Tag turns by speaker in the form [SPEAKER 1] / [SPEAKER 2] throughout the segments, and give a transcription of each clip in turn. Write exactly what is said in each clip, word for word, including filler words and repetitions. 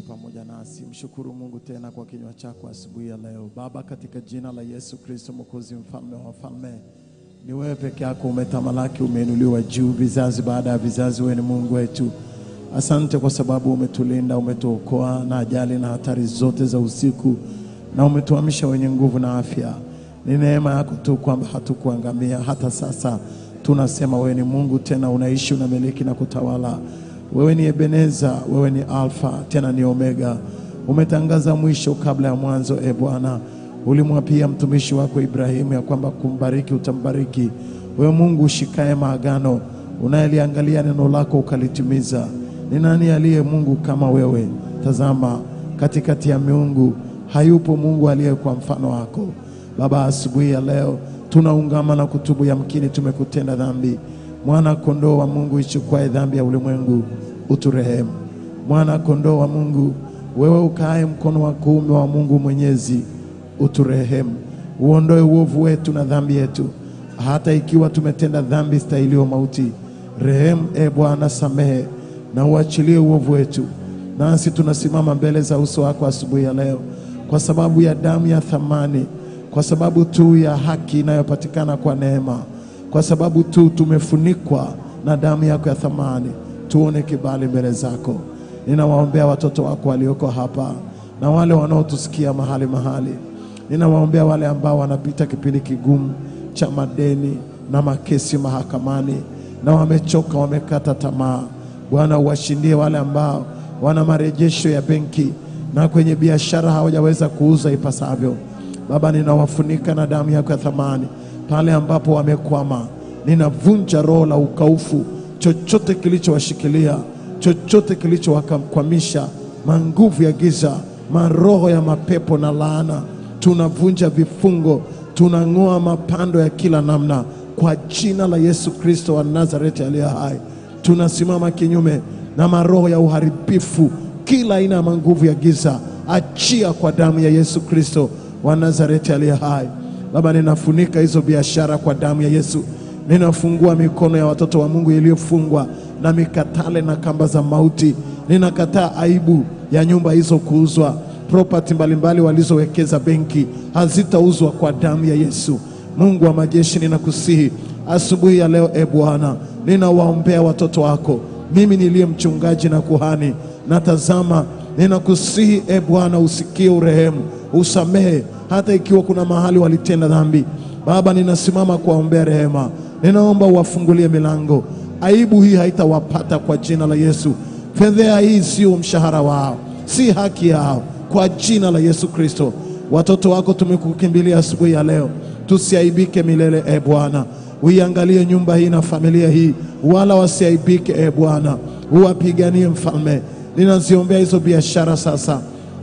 [SPEAKER 1] pamoja nasi. Mshukuru Mungu tena kwa kinywa chako asubuhi ya leo. Baba, katika jina la Yesu Kristo Mwokozi, mfalme wa wafalme, ni wewe peke yako umetamalaki, umeinuliwa juu vizazi baada ya vizazi. Wewe ni Mungu wetu. Asante kwa sababu umetulinda, umetuokoa na ajali na hatari zote za usiku, na umetuamisha wenye nguvu na afya. Ni neema yako tu kwamba hatukuangamia. Hata sasa tunasema wewe ni Mungu, tena unaishi, unamiliki na kutawala. Wewe ni Ebeneza, wewe ni Alfa, tena ni Omega. Umetangaza mwisho kabla ya mwanzo. E Bwana, ulimwapia mtumishi wako Ibrahimu ya kwamba kumbariki utambariki. Wewe Mungu ushikaye maagano, unayeliangalia neno lako ukalitimiza. Ni nani aliye Mungu kama wewe? Tazama, katikati ya miungu hayupo Mungu aliye kwa mfano wako. Baba, asubuhi ya leo tunaungama na kutubu, yamkini tumekutenda dhambi. Mwana kondoo wa Mungu ichukue dhambi ya ulimwengu, uturehemu. Mwana kondoo wa Mungu, wewe ukae mkono wa kuume wa Mungu Mwenyezi, uturehemu. Uondoe uovu wetu na dhambi yetu, hata ikiwa tumetenda dhambi stahilio mauti. Rehemu e Bwana, samehe na uachilie uovu wetu. Nasi tunasimama mbele za uso wako asubuhi ya leo kwa sababu ya damu ya thamani, kwa sababu tu ya haki inayopatikana kwa neema, kwa sababu tu tumefunikwa na damu yako ya thamani. Tuone kibali mbele zako. Ninawaombea watoto wako walioko hapa na wale wanaotusikia mahali mahali. Ninawaombea wale ambao wanapita kipindi kigumu cha madeni na makesi mahakamani na wamechoka, wamekata tamaa. Bwana, uwashindie wale ambao wana marejesho ya benki na kwenye biashara hawajaweza kuuza ipasavyo. Baba, ninawafunika na damu yako ya thamani. Pale ambapo wamekwama, ninavunja roho la ukaufu, chochote kilichowashikilia, chochote kilichowakwamisha, manguvu ya giza, maroho ya mapepo na laana. Tunavunja vifungo, tunang'oa mapando ya kila namna kwa jina la Yesu Kristo wa Nazareti aliye hai. Tunasimama kinyume na maroho ya uharibifu, kila aina ya manguvu ya giza. Achia kwa damu ya Yesu Kristo wa Nazareti aliye hai. Baba, ninafunika hizo biashara kwa damu ya Yesu. Ninafungua mikono ya watoto wa Mungu iliyofungwa na mikatale na kamba za mauti. Ninakataa aibu ya nyumba hizo kuuzwa. Property mbalimbali walizowekeza benki hazitauzwa kwa damu ya Yesu. Mungu wa majeshi, ninakusihi asubuhi ya leo e Bwana, ninawaombea watoto wako. Mimi niliye mchungaji na kuhani, natazama, ninakusihi e Bwana, usikie, urehemu, usamehe hata ikiwa kuna mahali walitenda dhambi. Baba, ninasimama kuwaombea rehema. Ninaomba uwafungulie milango. Aibu hii haitawapata kwa jina la Yesu. Fedha hii sio mshahara wao, si haki yao, kwa jina la Yesu Kristo. Watoto wako tumekukimbilia asubuhi ya leo, tusiaibike milele e Bwana. Uiangalie nyumba hii na familia hii, wala wasiaibike e Bwana. Uwapiganie mfalme. Ninaziombea hizo biashara sasa.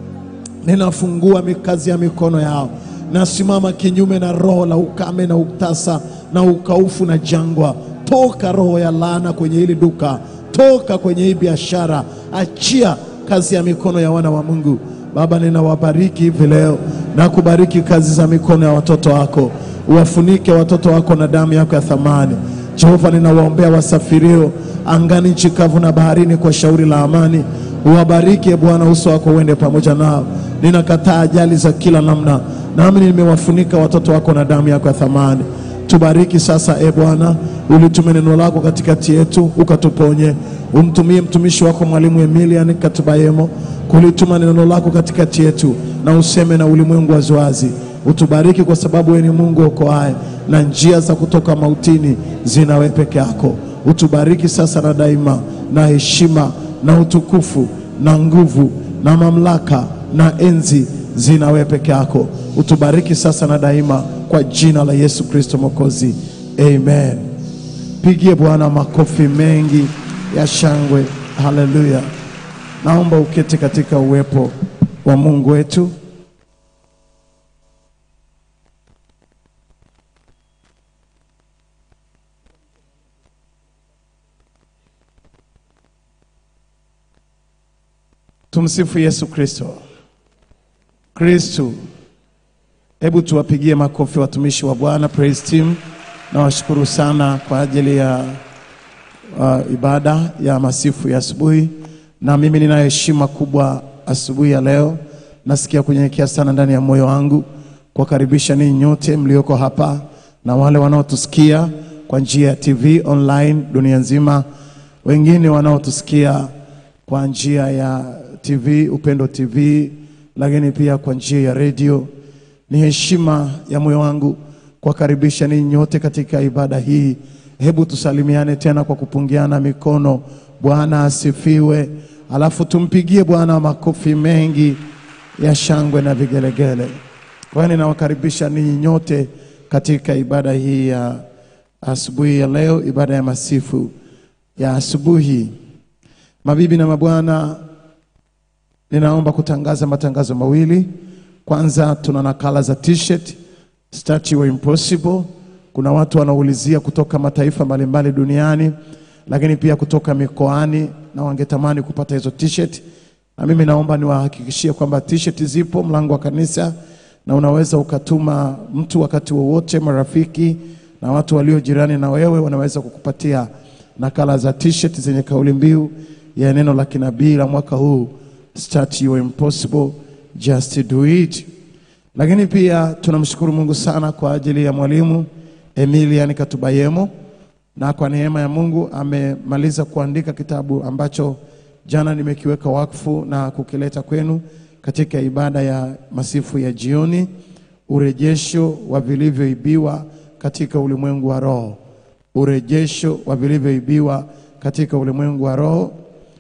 [SPEAKER 1] Ninafungua mikazi ya mikono yao. Nasimama kinyume na roho la ukame na utasa na ukaufu na jangwa. Toka roho ya laana kwenye hili duka, toka kwenye hii biashara. Achia kazi ya mikono ya wana wa Mungu. Baba, ninawabariki hivi leo na kubariki kazi za mikono ya watoto wako. Uwafunike watoto wako na damu yako ya thamani. Jehova, ninawaombea wasafirio angani, nchi kavu na baharini kwa shauri la amani. Uwabariki e Bwana, uso wako uende pamoja nao. Ninakataa ajali za kila namna, nami nimewafunika watoto wako na damu yako ya thamani. Tubariki sasa e Bwana, ulitume neno lako katikati yetu, ukatuponye. Umtumie mtumishi wako mwalimu Emilian Katubayemo kulituma neno lako katikati yetu, na useme na ulimwengu waziwazi. Utubariki kwa sababu wewe ni Mungu okoaye, na njia za kutoka mautini zina wewe peke yako. Utubariki sasa na daima, na heshima na utukufu na nguvu na mamlaka na enzi zina wewe peke yako. Utubariki sasa na daima kwa jina la Yesu Kristo Mwokozi. Amen. Pigie Bwana makofi mengi ya shangwe. Haleluya. Naomba uketi katika uwepo wa Mungu wetu. Tumsifu Yesu Kristo. Kristo. Hebu tuwapigie makofi watumishi wa Bwana, praise team. Na washukuru sana kwa ajili ya uh, ibada ya masifu ya asubuhi. Na mimi nina heshima kubwa asubuhi ya leo. Nasikia kunyenyekea sana ndani ya moyo wangu kuwakaribisha ninyi nyote mlioko hapa na wale wanaotusikia kwa njia ya T V online dunia nzima, wengine wanaotusikia kwa njia ya T V Upendo T V, lakini pia kwa njia ya radio. Ni heshima ya moyo wangu kuwakaribisha ninyi nyote katika ibada hii. Hebu tusalimiane tena kwa kupungiana mikono. Bwana asifiwe. Alafu tumpigie Bwana makofi mengi ya shangwe na vigelegele. Kwa hiyo ninawakaribisha ninyi nyote katika ibada hii ya asubuhi ya leo, ibada ya masifu ya asubuhi. Mabibi na mabwana, ninaomba kutangaza matangazo mawili. Kwanza, tuna nakala za t-shirt Start Your Impossible. Kuna watu wanaulizia kutoka mataifa mbalimbali duniani, lakini pia kutoka mikoani, na wangetamani kupata hizo t-shirt. Na mimi naomba niwahakikishie kwamba t-shirt zipo mlango wa kanisa, na unaweza ukatuma mtu wakati wowote, marafiki na watu walio jirani na wewe wanaweza kukupatia nakala za t-shirt zenye kauli mbiu ya neno la kinabii la mwaka huu, Start Your Impossible, Just Do It. Lakini pia tunamshukuru Mungu sana kwa ajili ya mwalimu Emilian Katubayemo, na kwa neema ya Mungu amemaliza kuandika kitabu ambacho jana nimekiweka wakfu na kukileta kwenu katika ibada ya masifu ya jioni, urejesho wa vilivyoibiwa katika ulimwengu wa roho. Urejesho wa vilivyoibiwa katika ulimwengu wa roho,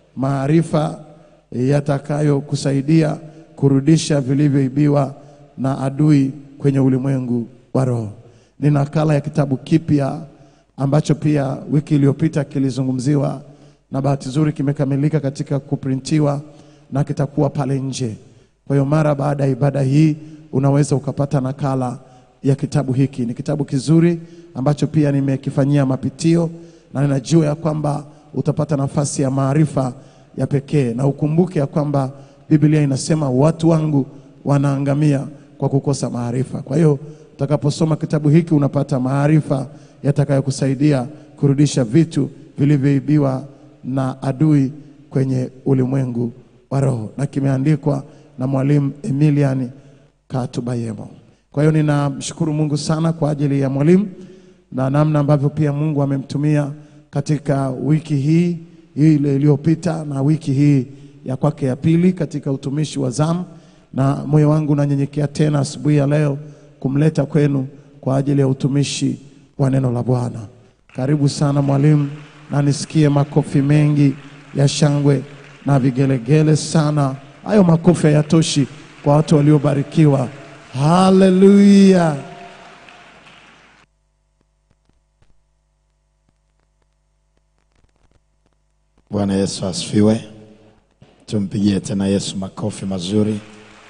[SPEAKER 1] maarifa yatakayo kusaidia kurudisha vilivyoibiwa na adui kwenye ulimwengu wa roho. Ni nakala ya kitabu kipya ambacho pia wiki iliyopita kilizungumziwa, na bahati nzuri kimekamilika katika kuprintiwa na kitakuwa pale nje. Kwa hiyo mara baada ya ibada hii unaweza ukapata nakala ya kitabu hiki. Ni kitabu kizuri ambacho pia nimekifanyia mapitio, na ninajua ya kwamba utapata nafasi ya maarifa ya pekee. Na ukumbuke ya kwamba Biblia inasema watu wangu wanaangamia kwa kukosa maarifa. Kwa hiyo utakaposoma kitabu hiki unapata maarifa yatakayokusaidia kurudisha vitu vilivyoibiwa na adui kwenye ulimwengu wa roho, na kimeandikwa na mwalimu Emilian Katubayemo. Kwa hiyo ninamshukuru Mungu sana kwa ajili ya mwalimu na namna ambavyo pia Mungu amemtumia katika wiki hii ile iliyopita na wiki hii ya kwake ya pili katika utumishi wa zamu. Na moyo wangu unanyenyekea tena asubuhi ya leo kumleta kwenu kwa ajili ya utumishi wa neno la Bwana. Karibu sana mwalimu, na nisikie makofi mengi ya shangwe na vigelegele sana. Hayo makofi hayatoshi kwa watu waliobarikiwa. Hallelujah.
[SPEAKER 2] Bwana Yesu asifiwe. Tumpigie tena Yesu makofi mazuri.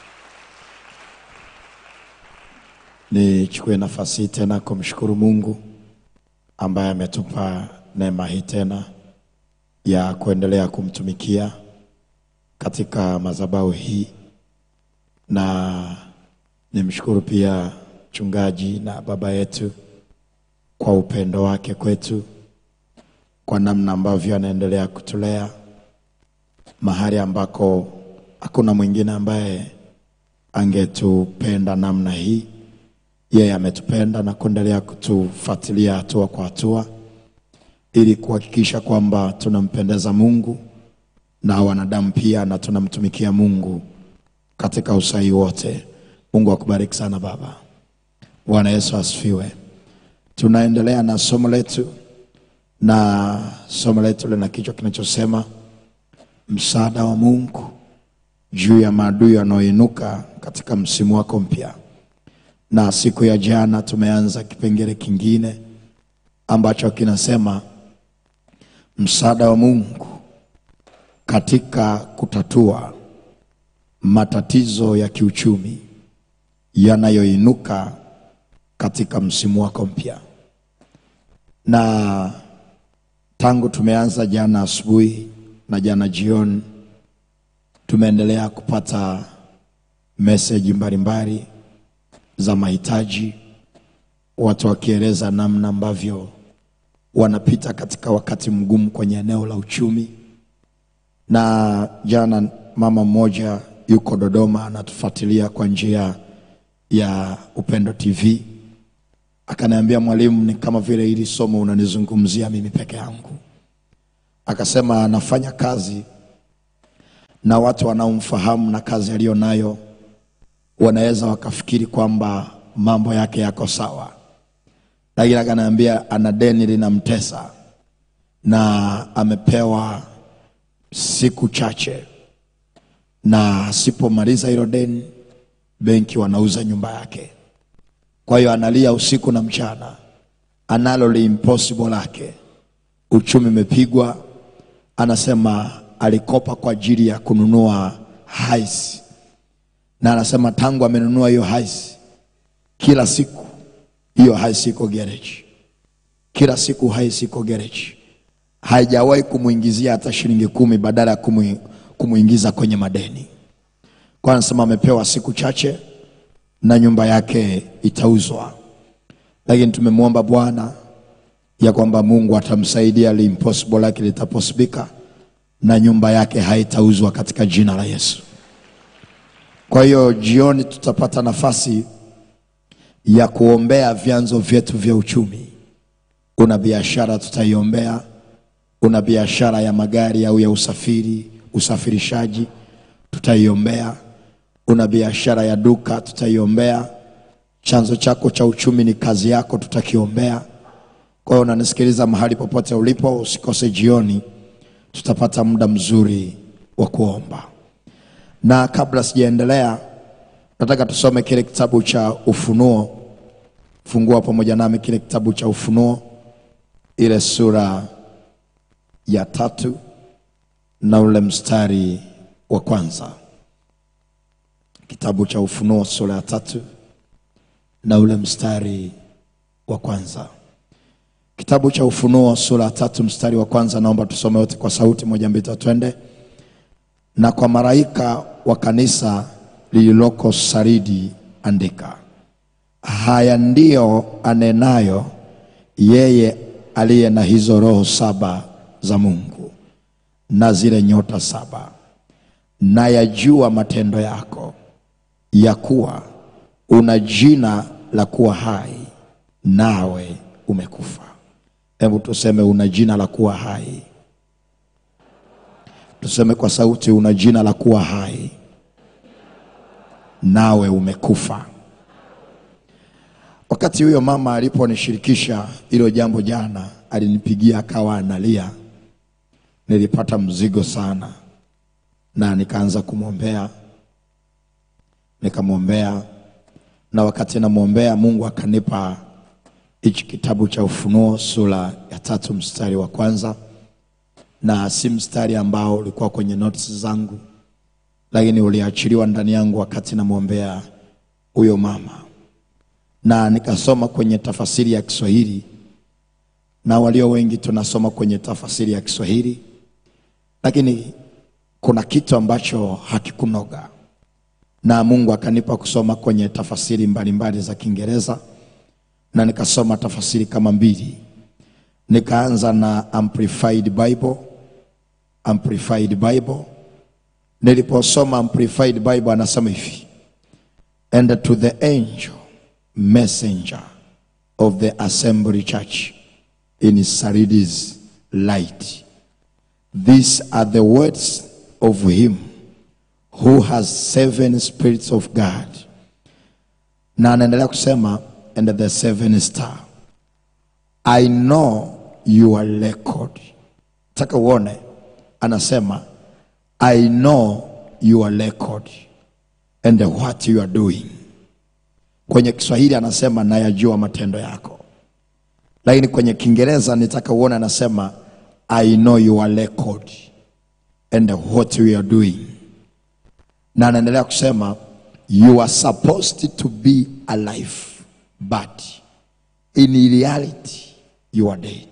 [SPEAKER 2] Nichukue nafasi tena kumshukuru Mungu ambaye ametupa neema hii tena ya kuendelea kumtumikia katika madhabahu hii, na nimshukuru pia mchungaji na baba yetu kwa upendo wake kwetu, kwa namna ambavyo anaendelea kutulea mahali ambako hakuna mwingine ambaye angetupenda namna hii. Yeye ametupenda na kuendelea kutufuatilia hatua kwa hatua ili kuhakikisha kwamba tunampendeza Mungu na wanadamu pia, na tunamtumikia Mungu katika usahihi wote. Mungu akubariki sana baba. Bwana Yesu asifiwe. Tunaendelea na somo letu, na somo letu lina kichwa kinachosema msaada wa Mungu juu ya maadui wanaoinuka katika msimu wako mpya. Na siku ya jana tumeanza kipengele kingine ambacho kinasema msaada wa Mungu katika kutatua matatizo ya kiuchumi yanayoinuka katika msimu wako mpya. Na tangu tumeanza jana asubuhi na jana jioni, tumeendelea kupata message mbalimbali za mahitaji, watu wakieleza namna ambavyo wanapita katika wakati mgumu kwenye eneo la uchumi. Na jana mama mmoja yuko Dodoma anatufuatilia kwa njia ya Upendo T V. Akaniambia, mwalimu, ni kama vile hili somo unanizungumzia mimi peke yangu. Akasema anafanya kazi na watu wanaomfahamu na kazi aliyonayo wanaweza wakafikiri kwamba mambo yake yako sawa. Lakini akaniambia ana deni linamtesa na amepewa siku chache, na asipomaliza hilo deni benki wanauza nyumba yake. Kwa hiyo analia usiku na mchana, analo li impossible lake, uchumi umepigwa. Anasema alikopa kwa ajili ya kununua haisi, na anasema tangu amenunua hiyo haisi, kila siku hiyo haisi iko garage, kila siku haisi iko garage, haijawahi kumuingizia hata shilingi kumi badala ya kumu, kumuingiza kwenye madeni. Kwa anasema amepewa siku chache na nyumba yake itauzwa. Lakini tumemwomba Bwana ya kwamba Mungu atamsaidia, li impossible lake litaposibika na nyumba yake haitauzwa katika jina la Yesu. Kwa hiyo jioni tutapata nafasi ya kuombea vyanzo vyetu vya uchumi. Una biashara, tutaiombea. Una biashara ya magari au ya usafiri, usafirishaji, tutaiombea. Una biashara ya duka, tutaiombea. Chanzo chako cha uchumi ni kazi yako, tutakiombea. Kwa hiyo unanisikiliza mahali popote ulipo, usikose jioni, tutapata muda mzuri wa kuomba. Na kabla sijaendelea, nataka tusome kile kitabu cha Ufunuo. Fungua pamoja nami kile kitabu cha Ufunuo, ile sura ya tatu na ule mstari wa kwanza. Kitabu cha Ufunuo sura ya tatu na ule mstari wa kwanza. Kitabu cha Ufunuo sura ya tatu mstari wa kwanza, naomba tusome wote kwa sauti moja mbili tatu twende. Na kwa malaika wa kanisa lililoko Saridi andika, haya ndio anenayo yeye aliye na hizo roho saba za Mungu na zile nyota saba, na yajua matendo yako, ya kuwa una jina la kuwa hai nawe umekufa. Hebu tuseme una jina la kuwa hai. Tuseme kwa sauti, una jina la kuwa hai nawe umekufa. Wakati huyo mama aliponishirikisha hilo jambo jana, alinipigia akawa analia. Nilipata mzigo sana na nikaanza kumwombea. Nikamwombea, na wakati namwombea Mungu akanipa hichi kitabu cha Ufunuo sura ya tatu mstari wa kwanza. Na si mstari ambao ulikuwa kwenye notes zangu, lakini uliachiliwa ndani yangu wakati namwombea huyo mama. Na nikasoma kwenye tafasiri ya Kiswahili, na walio wengi tunasoma kwenye tafasiri ya Kiswahili, lakini kuna kitu ambacho hakikunoga, na Mungu akanipa kusoma kwenye tafasiri mbalimbali za Kiingereza, na nikasoma tafasiri kama mbili. Nikaanza na Amplified Bible. Amplified Bible. Niliposoma Amplified Bible anasema hivi: and to the angel messenger of the assembly church in Sardis light, these are the words of him who has seven spirits of God. Na anaendelea kusema, and the seven star, I know your record. Taka uone, anasema I know your record and what you are doing. Kwenye Kiswahili anasema nayajua matendo yako, lakini kwenye Kiingereza nitaka uone anasema I know your record and what you are doing. Na anaendelea kusema you are supposed to be alive, but in reality you are dead.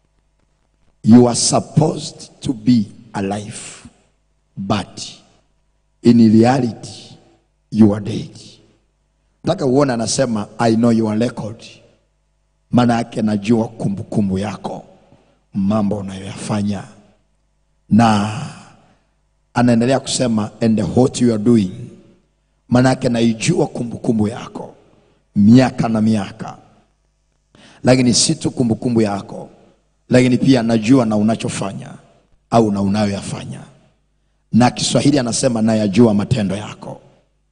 [SPEAKER 2] You are supposed to be alive, but in reality you are dead. Nataka uone anasema I know your record. Maana yake najua kumbukumbu yako, mambo unayoyafanya. Na anaendelea kusema and what you are doing. Manake naijua kumbukumbu yako miaka na miaka, lakini si tu kumbukumbu yako, lakini pia najua na unachofanya au na unayoyafanya. Na Kiswahili anasema nayajua matendo yako.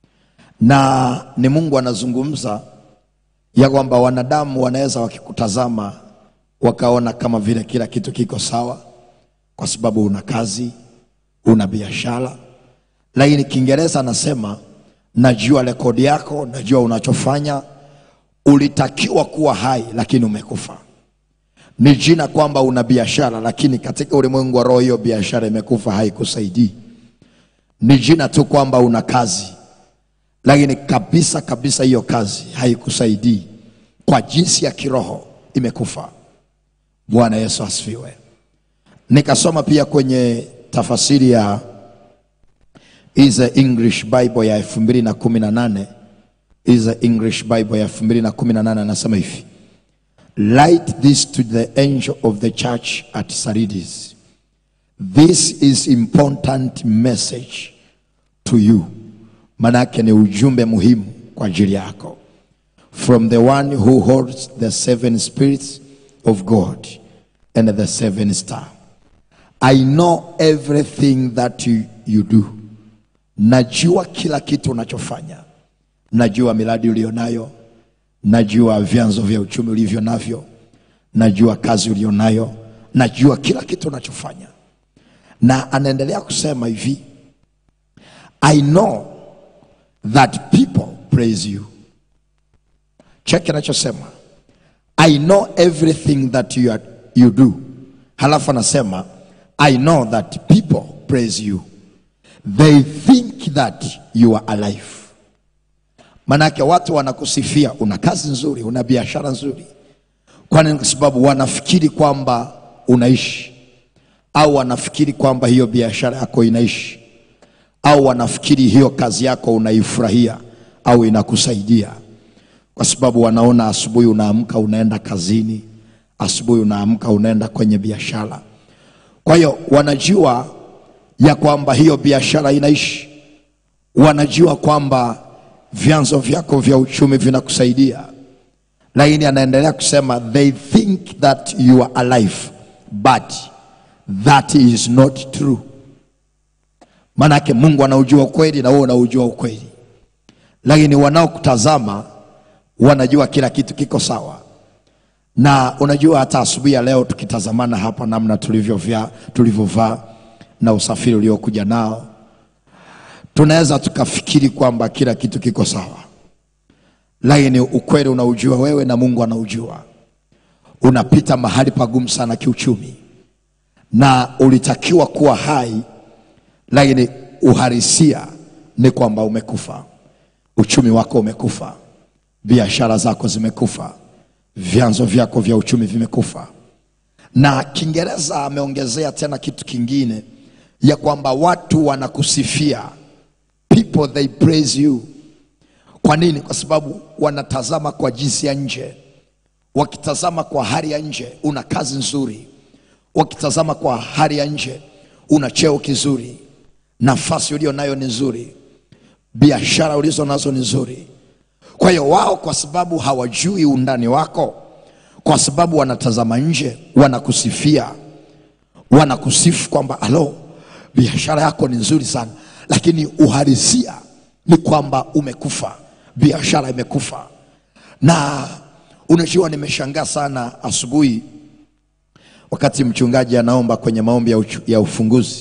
[SPEAKER 2] Na ni Mungu anazungumza ya kwamba wanadamu wanaweza wakikutazama wakaona kama vile kila kitu kiko sawa kwa sababu una kazi, una biashara. Lakini Kiingereza anasema najua rekodi yako, najua unachofanya. Ulitakiwa kuwa hai lakini umekufa. Ni jina kwamba una biashara, lakini katika ulimwengu wa roho hiyo biashara imekufa, haikusaidii. Ni jina tu kwamba una kazi, lakini kabisa kabisa hiyo kazi haikusaidii. Kwa jinsi ya kiroho imekufa. Bwana Yesu asifiwe. Nikasoma pia kwenye tafasiri ya is a English Bible ya elfu mbili na kumi na nane. Is a English Bible ya elfu mbili na kumi na nane, anasema hivi: write this to the angel of the church at Sardis. This is important message to you. Manake ni ujumbe muhimu kwa ajili yako. From the one who holds the seven spirits of God and the seven star. I know everything that you, you do. Najua kila kitu unachofanya. Najua miradi ulionayo. Najua vyanzo vya uchumi ulivyo navyo. Najua kazi ulionayo. Najua kila kitu unachofanya. Na anaendelea kusema hivi: I know that people praise you. Check anachosema. I know everything that you, are, you do. Halafu anasema I know that people praise you. They think that you are alive. Manake watu wanakusifia, una kazi nzuri, una biashara nzuri. Kwa nini? Kwa sababu wanafikiri kwamba unaishi, au wanafikiri kwamba hiyo biashara yako inaishi, au wanafikiri hiyo kazi yako unaifurahia au inakusaidia. Kwa sababu wanaona asubuhi unaamka unaenda kazini, asubuhi unaamka unaenda kwenye biashara. Kwa hiyo wanajua ya kwamba hiyo biashara inaishi. Wanajua kwamba vyanzo vyako vya uchumi vinakusaidia. Lakini anaendelea kusema they think that you are alive, but that is not true. Manake Mungu anaujua ukweli na wewe unaujua ukweli. Lakini wanaokutazama wanajua kila kitu kiko sawa. Na unajua hata asubuhi ya leo tukitazamana hapa namna tulivyovaa, tulivyovaa na usafiri uliokuja nao, tunaweza tukafikiri kwamba kila kitu kiko sawa. Lakini ukweli unaujua wewe na Mungu anaujua. Unapita mahali pagumu sana kiuchumi. Na ulitakiwa kuwa hai, lakini uhalisia ni kwamba umekufa. Uchumi wako umekufa. Biashara zako zimekufa. Vyanzo vyako vya uchumi vimekufa. Na Kiingereza ameongezea tena kitu kingine ya kwamba watu wanakusifia. People they praise you. Kwa nini? Kwa sababu wanatazama kwa jinsi ya nje. Wakitazama kwa hali ya nje, una kazi nzuri. Wakitazama kwa hali ya nje, una cheo kizuri. Nafasi ulio nayo ni nzuri. Biashara ulizo nazo ni nzuri. Kwa hiyo wao, kwa sababu hawajui undani wako, kwa sababu wanatazama nje, wanakusifia. Wanakusifu kwamba alo, biashara yako ni nzuri sana. Lakini uhalisia ni kwamba umekufa. Biashara imekufa. Na unajua nimeshangaa sana asubuhi wakati mchungaji anaomba kwenye maombi ya, ya ufunguzi.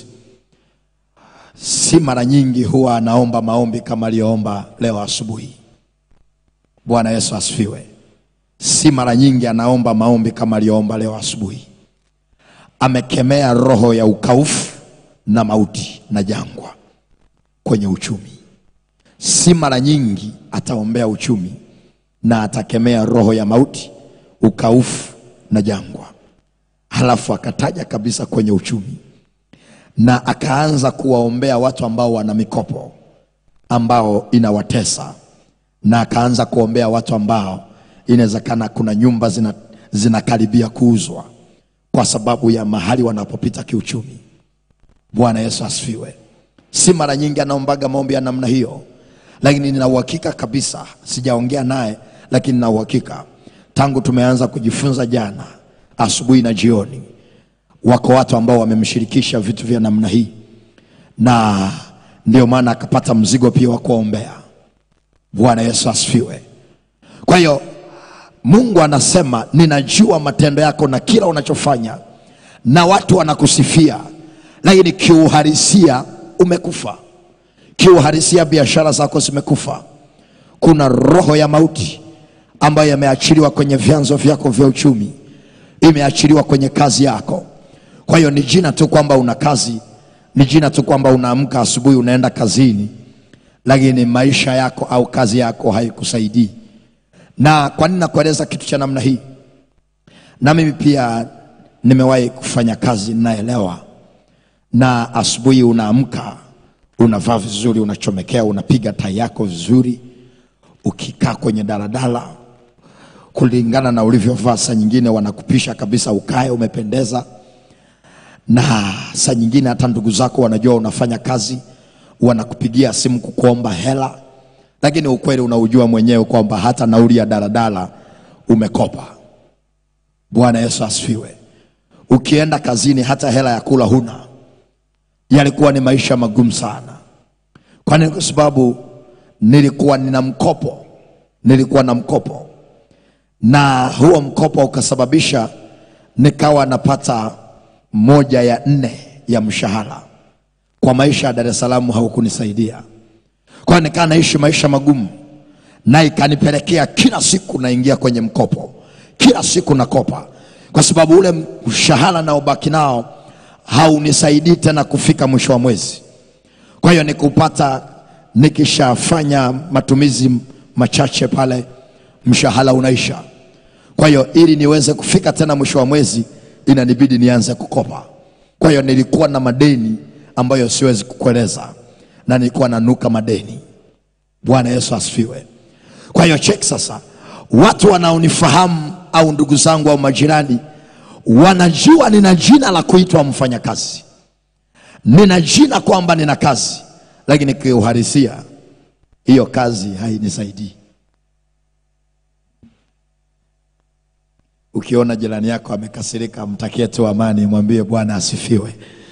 [SPEAKER 2] Si mara nyingi huwa anaomba maombi kama aliyoomba leo asubuhi. Bwana Yesu asifiwe. Si mara nyingi anaomba maombi kama aliyoomba leo asubuhi. Amekemea roho ya ukaufu na mauti na jangwa kwenye uchumi. Si mara nyingi ataombea uchumi na atakemea roho ya mauti, ukaufu na jangwa. Halafu akataja kabisa kwenye uchumi. Na akaanza kuwaombea watu ambao wana mikopo ambao inawatesa. Na akaanza kuombea watu ambao inawezekana kuna nyumba zina zinakaribia kuuzwa kwa sababu ya mahali wanapopita kiuchumi. Bwana Yesu asifiwe. Si mara nyingi anaombaga maombi ya namna hiyo, lakini nina uhakika kabisa, sijaongea naye lakini nina uhakika tangu tumeanza kujifunza jana asubuhi na jioni, wako watu ambao wamemshirikisha vitu vya namna hii, na ndio maana akapata mzigo pia wa kuombea. Bwana Yesu asifiwe. Kwa hiyo Mungu anasema, ninajua matendo yako na kila unachofanya, na watu wanakusifia, lakini kiuhalisia umekufa. Kiuhalisia biashara zako zimekufa. Kuna roho ya mauti ambayo imeachiliwa kwenye vyanzo vyako vya uchumi, imeachiliwa kwenye kazi yako. Kwa hiyo ni jina tu kwamba una kazi, ni jina tu kwamba unaamka asubuhi unaenda kazini, lakini maisha yako au kazi yako haikusaidii. Na kwa nini nakueleza kitu cha namna hii? Na mimi pia nimewahi kufanya kazi, naelewa. Na asubuhi unaamka, unavaa vizuri, unachomekea, unapiga tai yako vizuri, ukikaa kwenye daladala kulingana na ulivyovaa, saa nyingine wanakupisha kabisa ukae umependeza, na saa nyingine hata ndugu zako wanajua unafanya kazi, wanakupigia simu kukuomba hela, lakini ukweli unaujua mwenyewe kwamba hata nauli ya daladala umekopa. Bwana Yesu asifiwe. Ukienda kazini hata hela ya kula huna. Yalikuwa ni maisha magumu sana. Kwa nini? Kwa sababu nilikuwa nina mkopo. Nilikuwa na mkopo. Na huo mkopo ukasababisha nikawa napata moja ya nne ya mshahara. Kwa maisha ya Dar es Salaam haukunisaidia. Kwa nikaa naishi maisha magumu, na ikanipelekea kila siku naingia kwenye mkopo. Kila siku nakopa, kwa sababu ule mshahara na ubaki nao haunisaidii tena kufika mwisho wa mwezi. Kwa hiyo nikupata, nikishafanya matumizi machache pale, mshahara unaisha. Kwa hiyo ili niweze kufika tena mwisho wa mwezi, inanibidi nianze kukopa. Kwa hiyo nilikuwa na madeni ambayo siwezi kukueleza, na nilikuwa nanuka madeni. Bwana Yesu asifiwe. Kwa hiyo check sasa, watu wanaonifahamu au ndugu zangu au majirani wanajua nina jina la kuitwa mfanyakazi. Nina jina kwamba nina kazi, lakini kiuhalisia hiyo kazi hainisaidii. Ukiona jirani yako amekasirika, mtakie tu amani, mwambie Bwana asifiwe.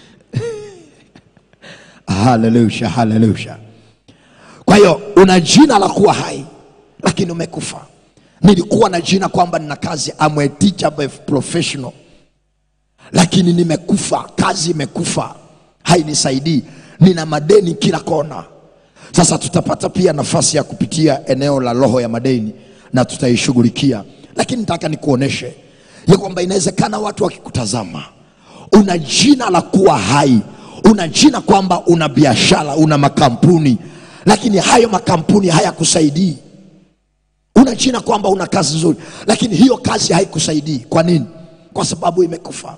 [SPEAKER 2] Hallelujah, hallelujah. Kwa hiyo una jina la kuwa hai, lakini umekufa. Nilikuwa na jina kwamba nina kazi, I'm a teacher by professional, lakini nimekufa. Kazi imekufa, hainisaidii. Nina madeni kila kona. Sasa tutapata pia nafasi ya kupitia eneo la roho ya madeni, na tutaishughulikia. Lakini nataka nikuoneshe ya kwamba inawezekana watu wakikutazama una jina la kuwa hai, una jina kwamba una biashara, una makampuni, lakini hayo makampuni hayakusaidii. Una jina kwamba una kazi nzuri, lakini hiyo kazi haikusaidii. Kwa nini? Kwa sababu imekufa.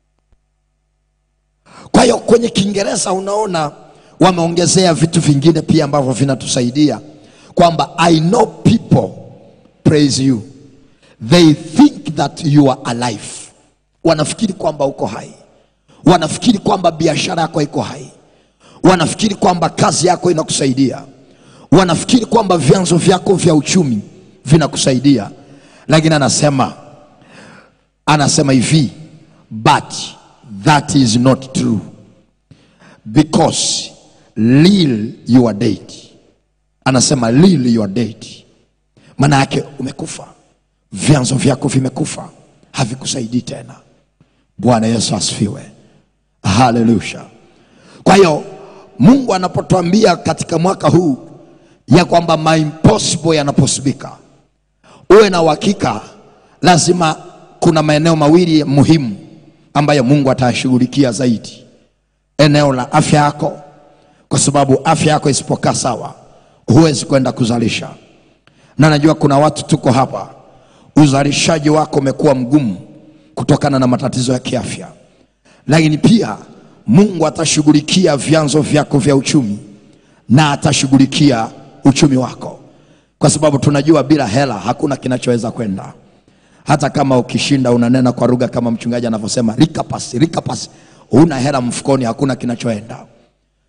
[SPEAKER 2] Kwa hiyo kwenye Kiingereza unaona wameongezea vitu vingine pia ambavyo vinatusaidia, kwamba I know people praise you, they think that you are alive. Wanafikiri kwamba uko hai. Wanafikiri kwamba biashara yako iko hai. Wanafikiri kwamba kazi yako inakusaidia. Wanafikiri kwamba vyanzo vyako vya uchumi vinakusaidia. Lakini anasema anasema hivi, but that is not true, because lil you are dead. Anasema lil you are dead, maana yake umekufa. Vyanzo vyako vimekufa, havikusaidii tena. Bwana Yesu asifiwe. Hallelujah. Kwa hiyo Mungu anapotuambia katika mwaka huu ya kwamba my impossible yanaposibika, uwe na uhakika lazima kuna maeneo mawili muhimu ambayo Mungu atashughulikia zaidi. Eneo la afya yako, kwa sababu afya yako isipokaa sawa huwezi kwenda kuzalisha. Na najua kuna watu tuko hapa, uzalishaji wako umekuwa mgumu kutokana na matatizo ya kiafya. Lakini pia Mungu atashughulikia vyanzo vyako vya uchumi, na atashughulikia uchumi wako, kwa sababu tunajua bila hela hakuna kinachoweza kwenda. Hata kama ukishinda unanena kwa lugha kama mchungaji anavyosema rikapasi rikapasi, una hela mfukoni hakuna kinachoenda.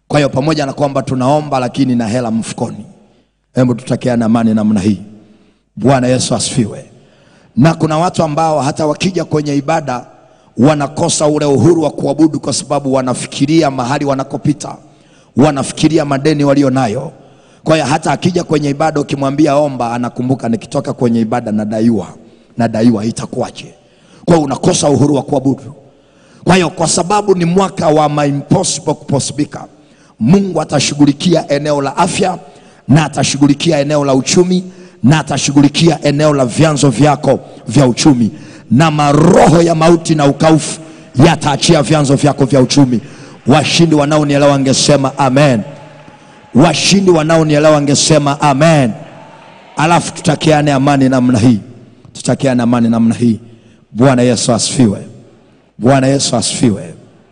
[SPEAKER 2] Kwa hiyo pamoja na kwamba tunaomba lakini na hela mfukoni. Hebu tutakiane amani namna hii. Bwana Yesu asifiwe. Na kuna watu ambao hata wakija kwenye ibada wanakosa ule uhuru wa kuabudu kwa sababu wanafikiria mahali wanakopita, wanafikiria madeni walio nayo. Kwa hiyo hata akija kwenye ibada ukimwambia omba, anakumbuka nikitoka kwenye ibada nadaiwa, nadaiwa itakuwaje? Kwa hiyo unakosa uhuru wa kuabudu. Kwa hiyo kwa sababu ni mwaka wa my impossible kuposibika, Mungu atashughulikia eneo la afya, na atashughulikia eneo la uchumi, na atashughulikia eneo la vyanzo vyako vya uchumi, na maroho ya mauti na ukaufu yataachia vyanzo vyako vya uchumi. Washindi wanaonielewa wangesema amen. Washindi wanaonielewa wangesema amen. Alafu tutakiane amani namna hii. Tutakiane amani namna hii. Bwana Yesu asifiwe. Bwana Yesu asifiwe.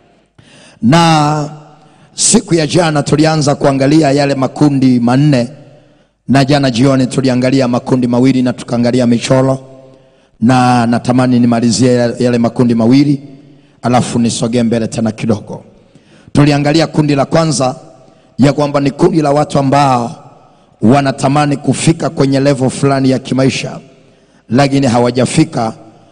[SPEAKER 2] Na siku ya jana tulianza kuangalia yale makundi manne, na jana jioni tuliangalia makundi mawili na tukaangalia michoro, na natamani nimalizie yale makundi mawili alafu nisogee mbele tena kidogo. Tuliangalia kundi la kwanza ya kwamba ni kundi la watu ambao wanatamani kufika kwenye level fulani ya kimaisha lakini hawajafika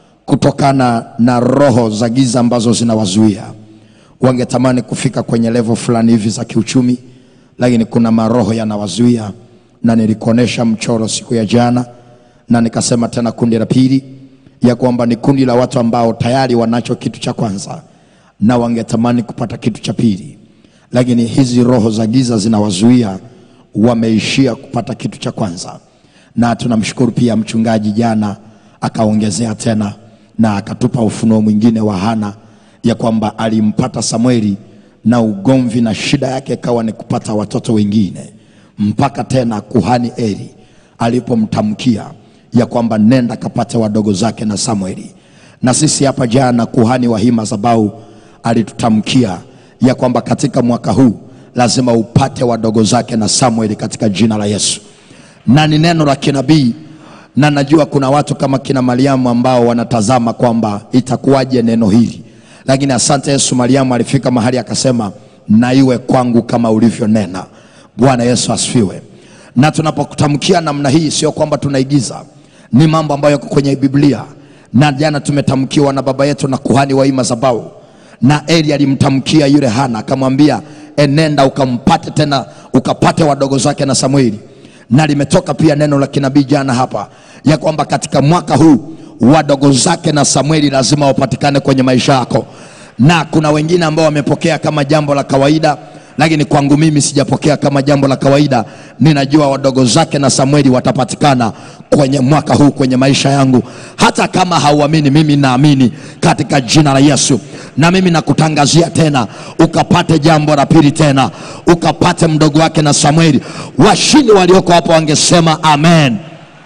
[SPEAKER 2] kutokana na roho za giza ambazo zinawazuia. Wangetamani kufika kwenye level fulani hivi za kiuchumi lakini kuna maroho yanawazuia, na nilikuonesha mchoro siku ya jana, na nikasema tena kundi la pili ya kwamba ni kundi la watu ambao tayari wanacho kitu cha kwanza na wangetamani kupata kitu cha pili, lakini hizi roho za giza zinawazuia, wameishia kupata kitu cha kwanza. Na tunamshukuru pia mchungaji jana akaongezea tena na akatupa ufunuo mwingine wa Hana ya kwamba alimpata Samueli na ugomvi na shida yake kawa ni kupata watoto wengine, mpaka tena kuhani Eli alipomtamkia ya kwamba nenda kapate wadogo zake na Samueli. Na sisi hapa jana kuhani wa hima Zabau alitutamkia ya kwamba katika mwaka huu lazima upate wadogo zake na Samueli katika jina la Yesu. Na ni neno la kinabii, na najua kuna watu kama kina Mariamu ambao wanatazama kwamba itakuwaje neno hili, lakini asante Yesu, Mariamu alifika mahali akasema na iwe kwangu kama ulivyo nena. Bwana Yesu asifiwe. Na tunapokutamkia namna hii sio kwamba tunaigiza, ni mambo ambayo yako kwenye Biblia. Na jana tumetamkiwa na baba yetu na kuhani wa hima Zabau, na Eli alimtamkia yule Hana akamwambia enenda ukampate tena ukapate wadogo zake na Samueli. Na limetoka pia neno la kinabii jana hapa ya kwamba katika mwaka huu wadogo zake na Samueli lazima wapatikane kwenye maisha yako. Na kuna wengine ambao wamepokea kama jambo la kawaida, lakini kwangu mimi sijapokea kama jambo la kawaida. Ninajua wadogo zake na Samueli watapatikana kwenye mwaka huu kwenye maisha yangu. Hata kama hauamini, mimi naamini katika jina la Yesu. Na mimi nakutangazia tena ukapate jambo la pili tena, ukapate mdogo wake na Samueli. Washindi walioko hapa wangesema amen.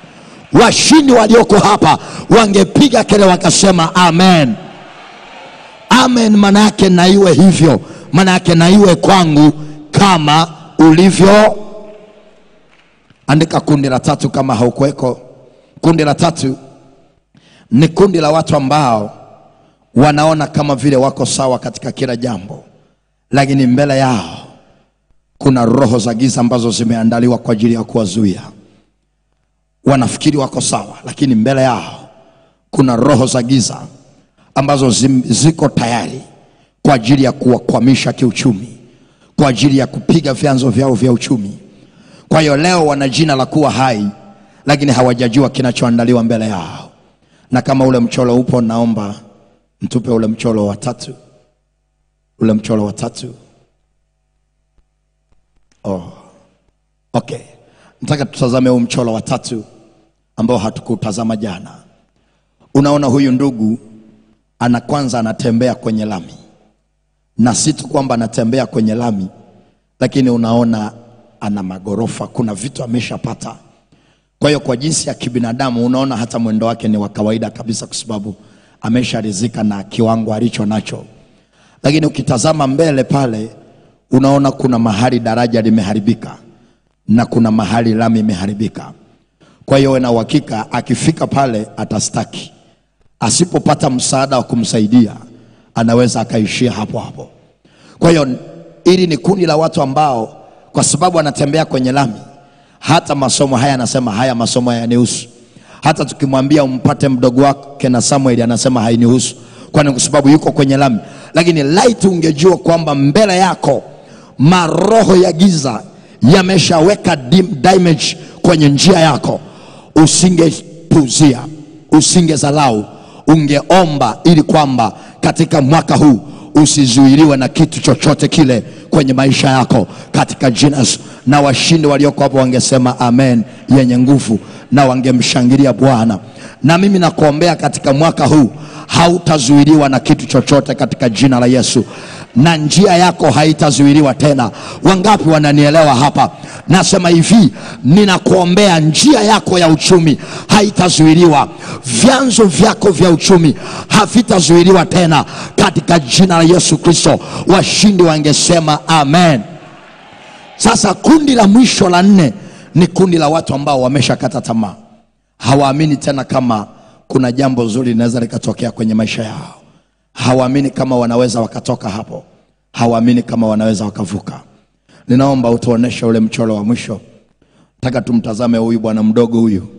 [SPEAKER 2] Washindi walioko hapa wangepiga kelele wakasema amen. Amen maana yake na iwe hivyo. Maana yake na iwe kwangu kama ulivyo. Andika kundi la tatu kama haukuweko. Kundi la tatu ni kundi la watu ambao wanaona kama vile wako sawa katika kila jambo, lakini mbele yao kuna roho za giza ambazo zimeandaliwa kwa ajili ya kuwazuia. Wanafikiri wako sawa, lakini mbele yao kuna roho za giza ambazo ziko tayari kwa ajili ya kuwakwamisha kiuchumi, kwa ajili ya kupiga vyanzo vyao vya uchumi. Kwa hiyo leo wana jina la kuwa hai, lakini hawajajua kinachoandaliwa mbele yao. Na kama ule mchoro upo, naomba mtupe ule mchoro wa tatu. Ule mchoro wa tatu. Oh. Okay. Nataka tutazame ule mchoro wa tatu ambao hatukutazama jana. Unaona huyu ndugu ana kwanza anatembea kwenye lami. Na si tu kwamba anatembea kwenye lami, lakini unaona ana magorofa, kuna vitu ameshapata. Kwa hiyo kwa jinsi ya kibinadamu unaona hata mwendo wake ni wa kawaida kabisa kwa sababu amesharizika na kiwango alicho nacho. Lakini ukitazama mbele pale unaona kuna mahali daraja limeharibika na kuna mahali lami imeharibika. Kwa hiyo na uhakika akifika pale atastaki. Asipopata msaada wa kumsaidia anaweza akaishia hapo hapo. Kwa hiyo Ili ni kundi la watu ambao kwa sababu wanatembea kwenye lami, hata masomo haya anasema haya masomo hayanihusu. Hata tukimwambia umpate mdogo wake na Samuel anasema hainihusu, kwani kwa sababu yuko kwenye lami. Lakini light, ungejua kwamba mbele yako maroho ya giza yameshaweka damage kwenye njia yako, usingepuzia, usingezalau, ungeomba ili kwamba katika mwaka huu usizuiliwe na kitu chochote kile kwenye maisha yako katika jina. Na washindi walioko hapo wangesema amen yenye nguvu na wangemshangilia Bwana. Na mimi nakuombea katika mwaka huu hautazuiliwa na kitu chochote katika jina la Yesu, na njia yako haitazuiliwa tena. Wangapi wananielewa hapa? Nasema hivi, ninakuombea njia yako ya uchumi haitazuiliwa, vyanzo vyako vya uchumi havitazuiliwa tena katika jina la Yesu Kristo. Washindi wangesema amen. Sasa kundi la mwisho la nne ni kundi la watu ambao wameshakata tamaa. Hawaamini tena kama kuna jambo zuri linaweza likatokea kwenye maisha yao. Hawaamini kama wanaweza wakatoka hapo. Hawaamini kama wanaweza wakavuka. Ninaomba utuoneshe ule mchoro wa mwisho. Nataka tumtazame huyu bwana mdogo huyu.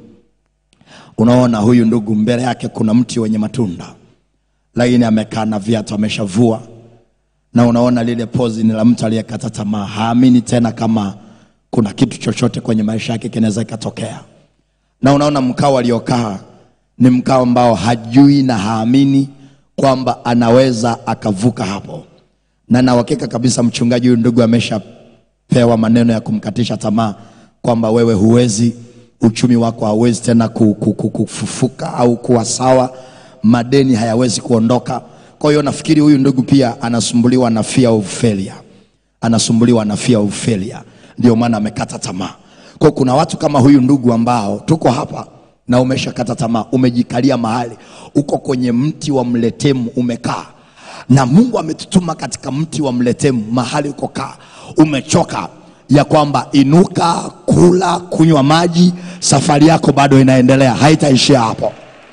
[SPEAKER 2] Unaona huyu ndugu, mbele yake kuna mti wenye matunda, lakini amekaa na viatu, ameshavua. Na unaona lile pozi ni la mtu aliyekata tamaa. Haamini tena kama kuna kitu chochote kwenye maisha yake kinaweza kutokea. Na unaona mkao aliokaa ni mkao ambao hajui na haamini kwamba anaweza akavuka hapo. Na na hakika kabisa mchungaji huyu ndugu ameshapewa maneno ya kumkatisha tamaa kwamba wewe huwezi, uchumi wako hauwezi tena kufufuka au kuwa sawa, madeni hayawezi kuondoka. Kwa hiyo nafikiri huyu ndugu pia anasumbuliwa na fear of failure. Anasumbuliwa na fear of failure. Ndio maana amekata tamaa. Kwa kuna watu kama huyu ndugu ambao tuko hapa na umeshakata tamaa, umejikalia mahali, uko kwenye mti wa mletemu umekaa. Na Mungu ametutuma katika mti wa mletemu mahali uko kaa. Umechoka ya kwamba inuka, kula, kunywa maji, safari yako bado inaendelea, haitaishia hapo.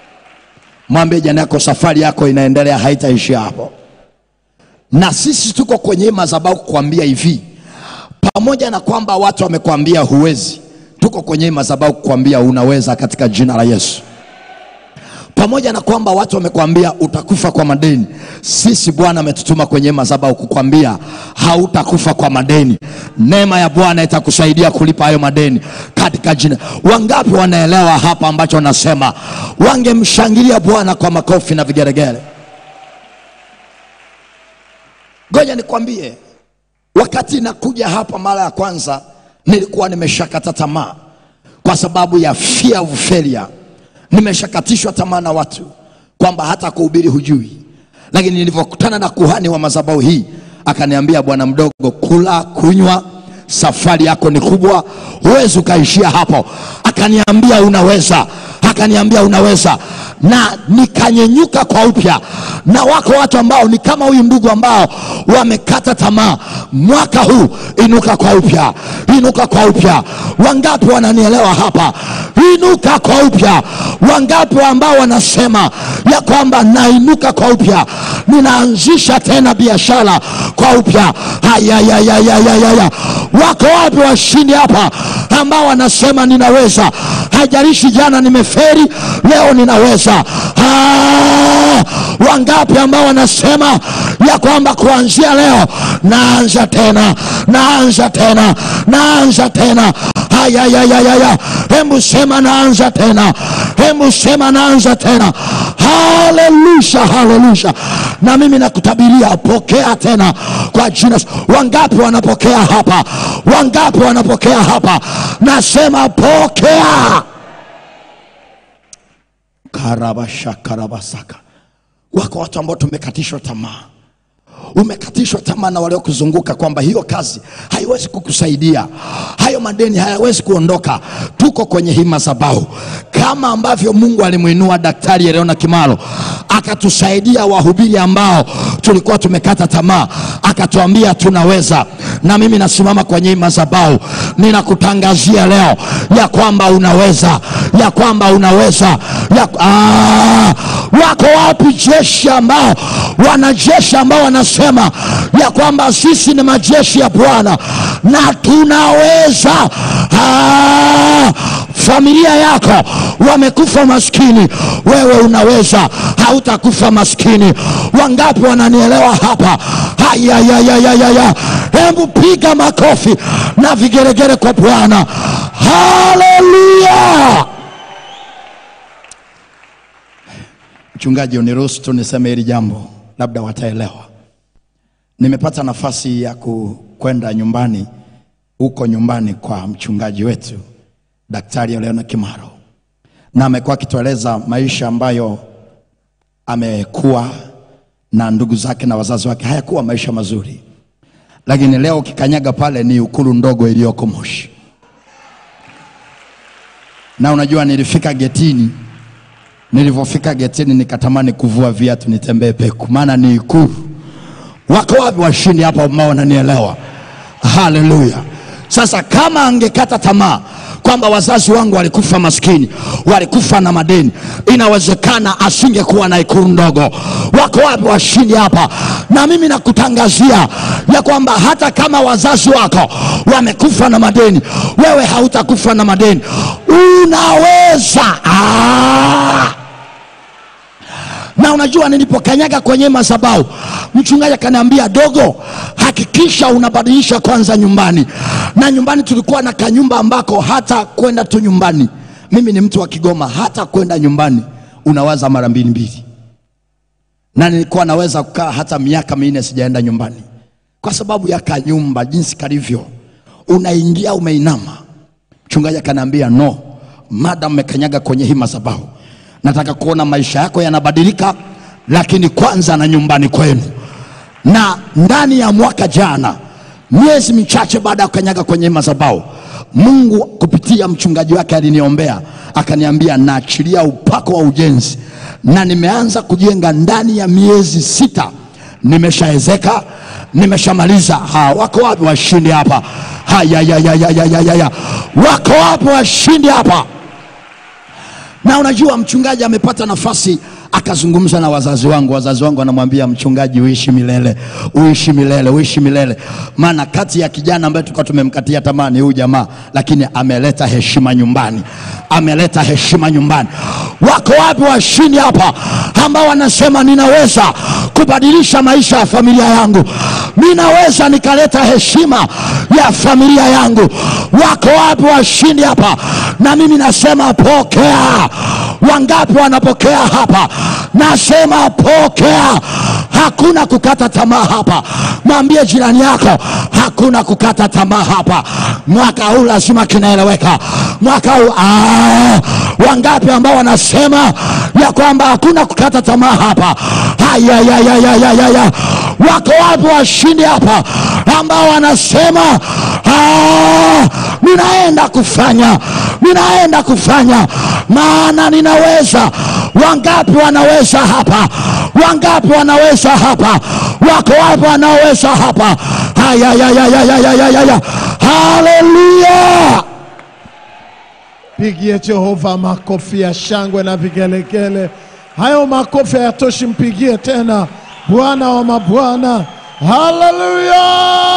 [SPEAKER 2] Mwambie jirani yako safari yako inaendelea, haitaishia hapo. Na sisi tuko kwenye madhabahu kukuambia hivi, pamoja na kwamba watu wamekwambia huwezi, tuko kwenye madhabahu kukuambia unaweza katika jina la Yesu. Pamoja na kwamba watu wamekwambia utakufa kwa madeni, sisi Bwana ametutuma kwenye madhabahu kukwambia hautakufa kwa madeni. Neema ya Bwana itakusaidia kulipa hayo madeni katika jina. Wangapi wanaelewa hapa ambacho nasema? Wangemshangilia Bwana kwa makofi na vigeregere. Ngoja nikwambie, wakati nakuja hapa mara ya kwanza nilikuwa nimeshakata tamaa kwa sababu ya fear of failure. Nimeshakatishwa tamaa na watu kwamba hata kuhubiri hujui. Lakini nilipokutana na kuhani wa madhabahu hii, akaniambia bwana mdogo, kula, kunywa, safari yako ni kubwa, huwezi ukaishia hapo. Akaniambia unaweza, akaniambia unaweza. Na nikanyenyuka kwa upya. Na wako watu ambao ni kama huyu ndugu ambao wamekata tamaa. Mwaka huu inuka kwa upya, inuka kwa upya. Wangapi wananielewa hapa? Inuka kwa upya. Wangapi ambao wanasema ya kwamba nainuka kwa upya, ninaanzisha tena biashara kwa upya? Haya ya ya ya ya ya. Wako wapi washindi hapa ambao wanasema ninaweza? Haijalishi jana nimeferi, leo ninaweza. Ah, wangapi ambao wanasema ya kwamba kuanzia leo naanza tena, naanza tena, naanza tena? Haya ya ya ya ya. Hebu sema naanza tena, hebu sema naanza tena. Haleluya, haleluya. Na mimi nakutabiria, pokea tena kwa jina. Wangapi wanapokea hapa? Wangapi wanapokea hapa? Nasema pokea. Karabasha karabasaka. Wako watu ambao tumekatishwa tamaa. Umekatishwa tamaa na wale kuzunguka kwamba hiyo kazi haiwezi kukusaidia, hayo madeni hayawezi kuondoka. Tuko kwenye hii madhabahu kama ambavyo Mungu alimuinua Daktari Eleona Kimaro, akatusaidia wahubiri ambao tulikuwa tumekata tamaa, akatuambia tunaweza. Na mimi nasimama kwenye hii madhabahu, ninakutangazia leo ya kwamba unaweza, ya kwamba unaweza ya, ah, Wako wapi jeshi ambao wanajeshi ambao wanasema ya kwamba sisi ni majeshi ya Bwana na tunaweza? Ah, familia yako wamekufa maskini, wewe unaweza, hautakufa maskini. Wangapi wananielewa hapa? Haya ya ya ya ya ya. Hebu piga makofi na vigeregere kwa Bwana. Haleluya. Mchungaji, uniruhusu tu niseme hili jambo, labda wataelewa. Nimepata nafasi ya kwenda nyumbani, huko nyumbani kwa mchungaji wetu Daktari Oleona Kimaro, na amekuwa akitueleza maisha ambayo amekuwa na ndugu zake na wazazi wake. Hayakuwa maisha mazuri, lakini leo kikanyaga pale ni ukulu ndogo iliyoko Moshi. Na unajua nilifika getini, nilipofika getini nikatamani kuvua viatu nitembee peku, maana ni ikulu. Wako wapi washindi hapa ambao wananielewa? Haleluya. Sasa kama angekata tamaa kwamba wazazi wangu walikufa maskini, walikufa na madeni, inawezekana asingekuwa na ikulu ndogo. Wako wapi washindi hapa? Na mimi nakutangazia ya kwamba hata kama wazazi wako wamekufa na madeni, wewe hautakufa na madeni. Unaweza. Ah! Na unajua nilipokanyaga kwenye madhabahu, mchungaji akaniambia, dogo, hakikisha unabadilisha kwanza nyumbani. Na nyumbani tulikuwa na kanyumba ambako hata kwenda tu nyumbani, mimi ni mtu wa Kigoma, hata kwenda nyumbani unawaza mara mbili mbili. Na nilikuwa naweza kukaa hata miaka minne sijaenda nyumbani kwa sababu ya kanyumba jinsi kalivyo. Unaingia umeinama. Mchungaji akaniambia, no, madam mekanyaga kwenye hii madhabahu, nataka kuona maisha yako yanabadilika, lakini kwanza na nyumbani kwenu. Na ndani ya mwaka jana, miezi michache baada ya kukanyaga kwenye madhabahu, Mungu kupitia mchungaji wake aliniombea, akaniambia naachilia upako wa ujenzi, na nimeanza kujenga. Ndani ya miezi sita nimeshaezeka, nimeshamaliza. Ha, wako wapi washindi hapa? Haya ya ya ya ya ya ya. Wako wapi washindi hapa? Na unajua mchungaji amepata nafasi akazungumza na wazazi wangu. Wazazi wangu wanamwambia, mchungaji, uishi milele, uishi milele, uishi milele. Maana kati ya kijana ambaye tulikuwa tumemkatia tamani huyu jamaa, lakini ameleta heshima nyumbani, ameleta heshima nyumbani. Wako wapi washindi hapa ambao wanasema ninaweza kubadilisha maisha ya familia yangu, ninaweza nikaleta heshima ya familia yangu? Wako wapi washindi hapa? Na mimi nasema pokea. Wangapi wanapokea hapa? Nasema pokea. Hakuna kukata tamaa hapa. Mwambie jirani yako, hakuna kukata tamaa hapa. Mwaka huu lazima kinaeleweka. Mwaka huu ah, wangapi ambao wanasema ya kwamba hakuna kukata tamaa hapa? Haya ya ya ya ya ya ya. Wako wapi washindi hapa ambao wanasema ah, ninaenda kufanya, ninaenda kufanya, maana ninaweza? Wangapi wanaweza hapa? Wangapi wanaweza hapa? Wako wapi wanaweza hapa? Haya ya ya ya ya ya ya ya. Haleluya.
[SPEAKER 1] Pigie Jehova makofi ya shangwe na vigelegele. Hayo makofi hayatoshi, mpigie tena Bwana wa mabwana. Haleluya.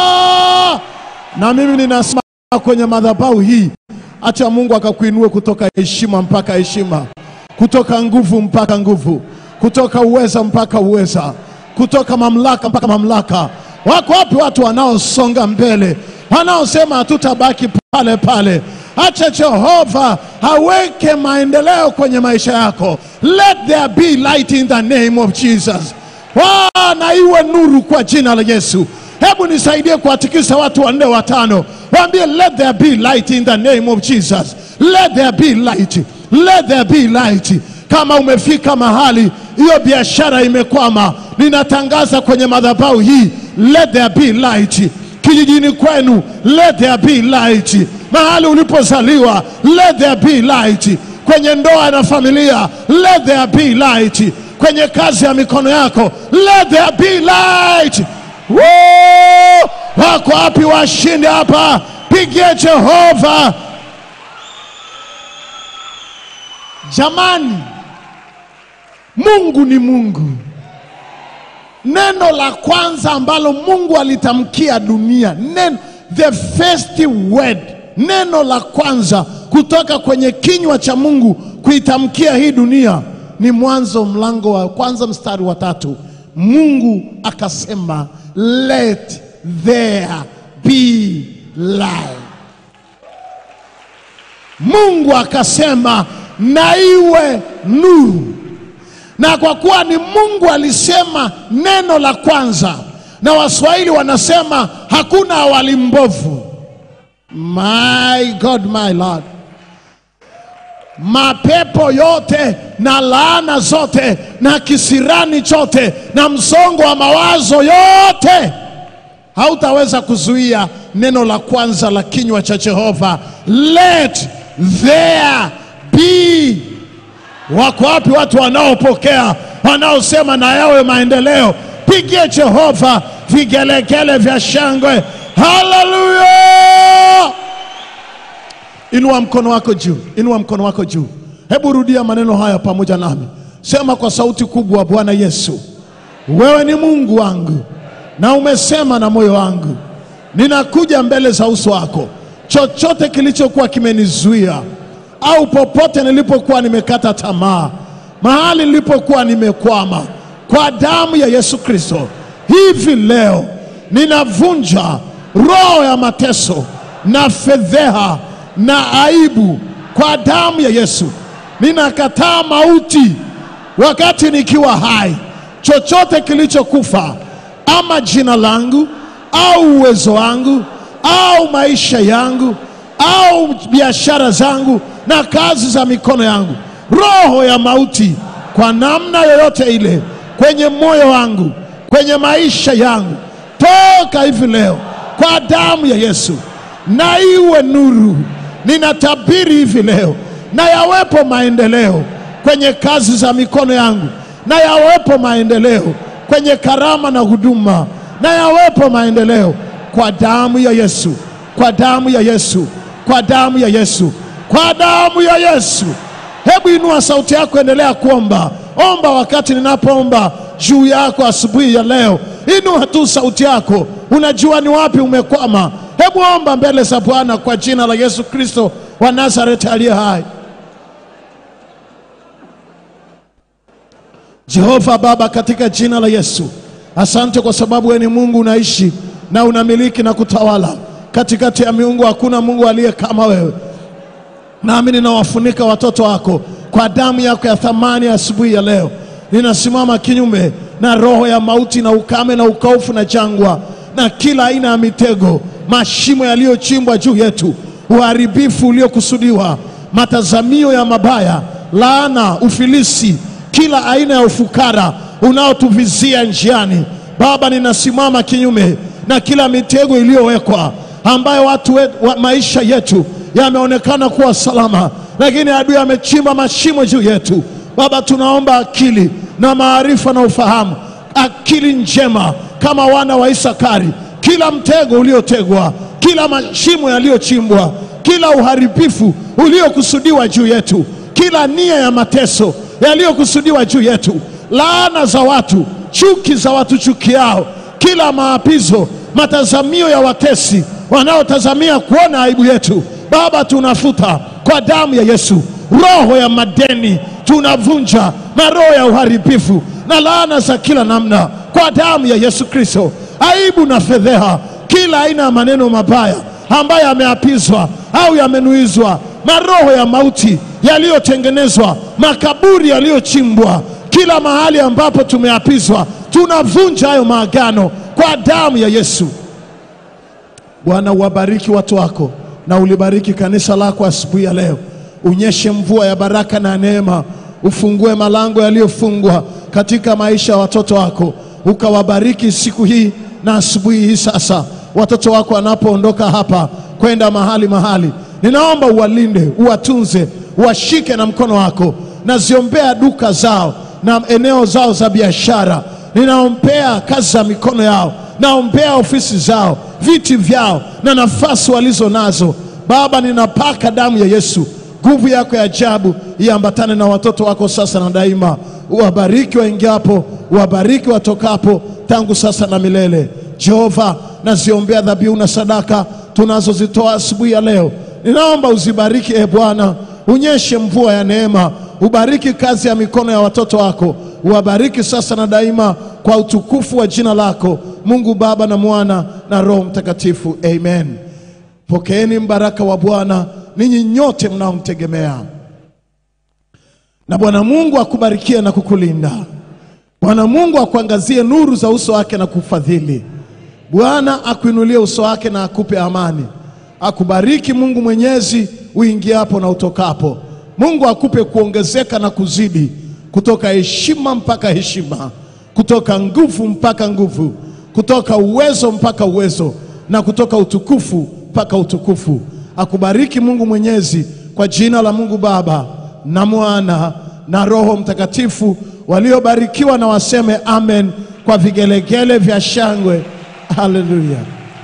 [SPEAKER 1] Na mimi ninasema kwenye madhabahu hii, acha Mungu akakuinue kutoka heshima mpaka heshima, kutoka nguvu mpaka nguvu, kutoka uweza mpaka uweza, kutoka mamlaka mpaka mamlaka. Wako wapi watu wanaosonga mbele, wanaosema hatutabaki pale pale? Acha Jehova aweke maendeleo kwenye maisha yako. Let there be light in the name of Jesus. Na iwe nuru kwa jina la Yesu. Hebu nisaidie kuatikisa watu wanne watano, waambie let there be light in the name of Jesus. Let there be light. Let there be light. Kama umefika mahali hiyo biashara imekwama, ninatangaza kwenye madhabahu hii, let there be light. Kijijini kwenu, let there be light. Mahali ulipozaliwa, let there be light. Kwenye ndoa na familia, let there be light. Kwenye kazi ya mikono yako, let there be light. Woo! Wako wapi washindi hapa? Pigie Jehova. Jamani, Mungu ni Mungu. Neno la kwanza ambalo Mungu alitamkia dunia, neno, the first word, neno la kwanza kutoka kwenye kinywa cha Mungu kuitamkia hii dunia ni Mwanzo mlango wa kwanza mstari wa tatu. Mungu akasema, let there be light. Mungu akasema, na iwe nuru. Na kwa kuwa ni Mungu alisema neno la kwanza, na Waswahili wanasema hakuna awali mbovu. My God, my Lord, mapepo yote na laana zote na kisirani chote na msongo wa mawazo yote hautaweza kuzuia neno la kwanza la kinywa cha Jehova, let there be. Wako wapi watu wanaopokea, wanaosema na yawe maendeleo? Pigie Jehova vigelegele vya shangwe. Hallelujah! Inua mkono wako juu, inua mkono wako juu. Hebu rudia maneno haya pamoja nami. Sema kwa sauti kubwa, Bwana Yesu, wewe ni Mungu wangu na umesema na moyo wangu. Ninakuja mbele za uso wako. Chochote kilichokuwa kimenizuia, au popote nilipokuwa nimekata tamaa, mahali nilipokuwa nimekwama, kwa damu ya Yesu Kristo, hivi leo ninavunja roho ya mateso na fedheha na aibu kwa damu ya Yesu. Ninakataa mauti wakati nikiwa hai. Chochote kilichokufa, ama jina langu au uwezo wangu au maisha yangu au biashara zangu na kazi za mikono yangu, roho ya mauti kwa namna yoyote ile kwenye moyo wangu, kwenye maisha yangu, toka hivi leo kwa damu ya Yesu. Na iwe nuru. Ninatabiri hivi leo, na yawepo maendeleo kwenye kazi za mikono yangu, na yawepo maendeleo kwenye karama na huduma, na yawepo maendeleo kwa damu ya Yesu, kwa damu ya Yesu, kwa damu ya Yesu, kwa damu ya Yesu. Hebu inua sauti yako, endelea kuomba. Omba wakati ninapoomba juu yako asubuhi ya leo. Inua tu sauti yako. Unajua ni wapi umekwama. Hebu omba mbele za Bwana kwa jina la Yesu Kristo wa Nazareti aliye hai. Jehova Baba, katika jina la Yesu, asante kwa sababu wewe ni Mungu unaishi na unamiliki na kutawala. Katikati ya miungu hakuna Mungu aliye kama wewe. Nami ninawafunika watoto wako kwa damu yako ya thamani ya asubuhi ya leo. Ninasimama kinyume na roho ya mauti na ukame na ukaufu na jangwa na kila aina ya mitego, mashimo yaliyochimbwa juu yetu, uharibifu uliokusudiwa, matazamio ya mabaya, laana, ufilisi, kila aina ya ufukara unaotuvizia njiani. Baba, ninasimama kinyume na kila mitego iliyowekwa ambayo watu we, wa, maisha yetu yameonekana kuwa salama, lakini adui amechimba mashimo juu yetu. Baba, tunaomba akili na maarifa na ufahamu, akili njema kama wana wa Isakari. Kila mtego uliotegwa, kila mashimo yaliyochimbwa, kila uharibifu uliokusudiwa juu yetu, kila nia ya mateso yaliyokusudiwa juu yetu, laana za watu, chuki za watu chukiao, kila maapizo, matazamio ya watesi wanaotazamia kuona aibu yetu, Baba, tunafuta kwa damu ya Yesu. Roho ya madeni tunavunja, na roho ya uharibifu na laana za kila namna kwa damu ya Yesu Kristo. Aibu na fedheha, kila aina ya maneno mabaya ambayo yameapizwa au yamenuizwa, maroho ya mauti yaliyotengenezwa, makaburi yaliyochimbwa, kila mahali ambapo tumeapizwa, tunavunja hayo maagano kwa damu ya Yesu. Bwana, uwabariki watu wako na ulibariki kanisa lako asubuhi ya leo. Unyeshe mvua ya baraka na neema, ufungue malango yaliyofungwa katika maisha ya watoto wako, ukawabariki siku hii na asubuhi hii. Sasa watoto wako wanapoondoka hapa kwenda mahali mahali, ninaomba uwalinde, uwatunze, uwashike na mkono wako. Naziombea duka zao na eneo zao za biashara, ninaombea kazi za mikono yao, naombea ofisi zao, viti vyao na nafasi walizo nazo. Baba, ninapaka damu ya Yesu, nguvu yako ya ajabu iambatane na watoto wako sasa na daima, uwabariki waingiapo, uwabariki watokapo, tangu sasa na milele. Jehova, naziombea dhabihu na sadaka tunazozitoa asubuhi ya leo. Ninaomba uzibariki e Bwana, unyeshe mvua ya neema, ubariki kazi ya mikono ya watoto wako, uwabariki sasa na daima kwa utukufu wa jina lako, Mungu Baba na Mwana na Roho Mtakatifu. Amen. Pokeeni mbaraka wa Bwana ninyi nyote mnaomtegemea. Na Bwana Mungu akubarikie na kukulinda. Bwana Mungu akuangazie nuru za uso wake na kufadhili. Bwana akuinulie uso wake na akupe amani. Akubariki Mungu Mwenyezi uingiapo na utokapo. Mungu akupe kuongezeka na kuzidi, kutoka heshima mpaka heshima, kutoka nguvu mpaka nguvu, kutoka uwezo mpaka uwezo, na kutoka utukufu mpaka utukufu. Akubariki Mungu Mwenyezi, kwa jina la Mungu Baba na Mwana na Roho Mtakatifu. Waliobarikiwa na waseme amen kwa vigelegele vya shangwe. Hallelujah.